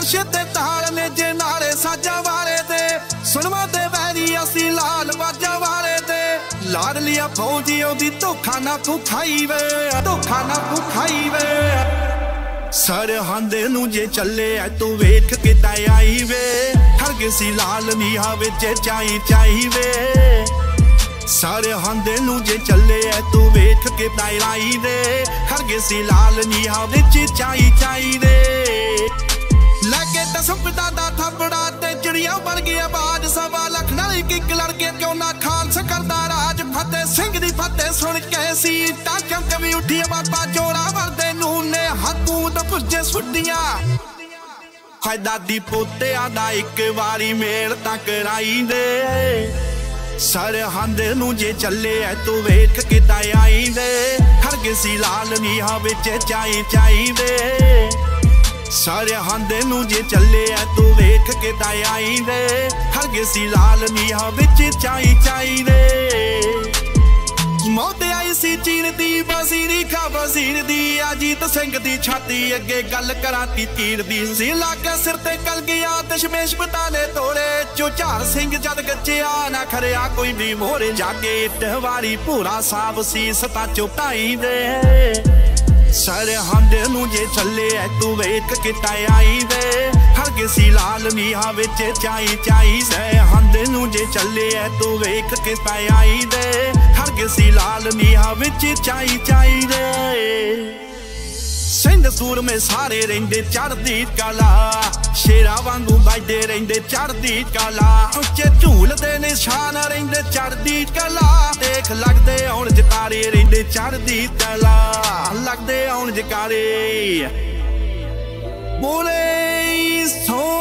नशे ते ताल ने जे नाले साजा वाले दे सुनवा दे वैरी असी लाल बाजा वाले दे लाड लिया फौजी ओदी धोखा ना तू खाई वे धोखा ना तू खाई वे सरहंद नू जे चले तू वेख के आई वे हरगे सी लाल नीहा विच चाई चाई वे सरहंद नू जे चले तू वेख के आई वे हरगे सी लाल नीहा विच चाई चाई वे लगे तो सुपदा दा थपड़ा ते चिड़िया बन गई आवाज सवा लख नाल एक लड़के क्यों ना खान सकरदा राज फतेह सिंह दी फतेह सुन के सी टांचम कभी उठी बाबा जोड़ा वरदे नू ने हकू तो पुजे सुटियां हाय दादी पोते आदा एक वारी मेल तक कराई दे सरहंद नू जे चले तू वेख के आई दे हरगे सी लाल नीहा विच चाई चाई दे सरहंद नू जे चले तू वेख के आई दे हरगे सी लाल नीहा विच चाई चाई दे मौत आई सी चीन दी वजीरी खा वजीर दी अजीत सिंह दी छाती अगे गल कराती तीर दी सी लागे सिर ते कल गया दशमेश बटाले तोड़े चुचार सिंह जद गचिया ना खरिया कोई भी मोरे जाके टहवारी पूरा साब सी सता चुपाई दे सरहंद नू जे चले तू वेख के आई वे हरगे सी लाल नीहा विच चाई चाई सरहंद नू जे चले तू वेख के आई वे हरगे सी लाल नीहा विच चाई चाई रे सिंध सूर में सारे रेंदे चढ़दी कला शेरा वांगू बाइदे रेंदे चढ़दी कला उच्चे झूल दे निशान रेंदे चढ़दी कला देख लगदे आउण जकारे रेंदे चढ़दी कला लगदे आउण जकारे बोले सो